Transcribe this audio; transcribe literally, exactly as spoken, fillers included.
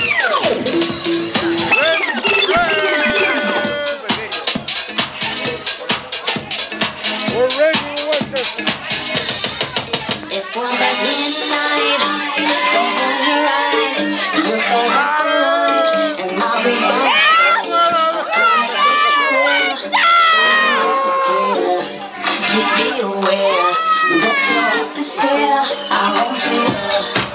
It's one past midnight. Don't close your eyes. Your soul's at the light, and I'll be by. I'm gonna take you there. Just be aware that you're the share. I want you to.